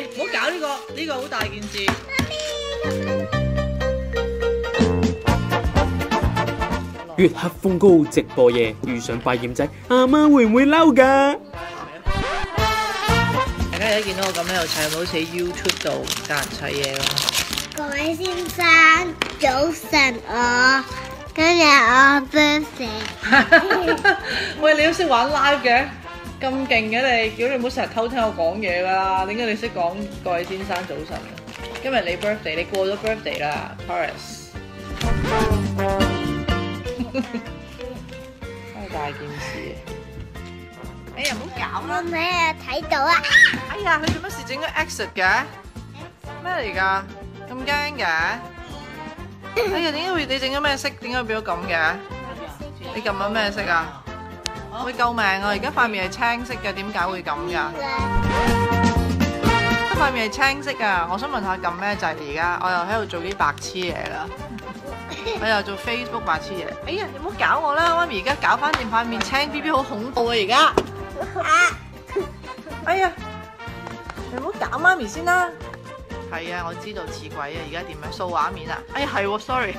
喂，唔好搞呢個，呢個好大件事。 月黑風高直播夜，遇上百厭仔，阿媽會唔會嬲㗎？ 大家而家見到我咁樣又砌，好似 YouTube 度教人砌嘢咁。 各位先生，早晨今日我 birthday。 喂，你都識玩 live 嘅，咁勁嘅你，叫你唔好成日偷聽我講嘢㗎啦。點解你識講各位先生早晨啊？今日你 birthday， 你過咗 birthday 啦 ，Taurus。真係大件事。哎呀，唔好搞啦！ 我咩啊睇到啊？ 哎呀，佢做乜事整個 exit 嘅？咩嚟㗎？咁驚嘅？哎呀，點解會你整咗咩色？點解變咗咁嘅？你撳咗咩色啊？喂，救命啊！而家塊面係青色嘅，點解會咁㗎？塊面係青色㗎，我想問下撳咩掣？而家我又喺度做啲白痴嘢啦，我又做 Facebook 白痴嘢。哎呀，你唔好搞我啦，媽咪而家搞翻掂塊面青 B B 好恐怖啊！而家，哎呀，你唔好搞媽咪先啦。係啊，我知道似鬼啊！而家點樣掃畫面啊？哎呀，係喎 ，sorry，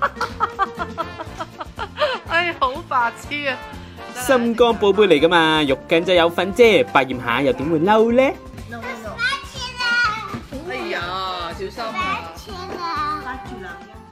哎呀，好白痴啊！ 心肝寶貝嚟㗎嘛，肉緊就有份啫，百厭下又點會嬲呢？ 哎呀，小心啊！ 天啊！ 發住兩